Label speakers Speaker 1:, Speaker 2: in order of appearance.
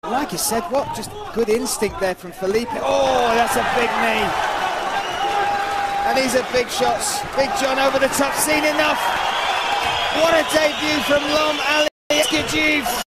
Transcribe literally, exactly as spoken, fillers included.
Speaker 1: Like you said, what just good instinct there from Felipe. Oh, that's a big knee. And these are big shots. Big John over the top, seen enough. What a debut from Lom-Ali Eskijew.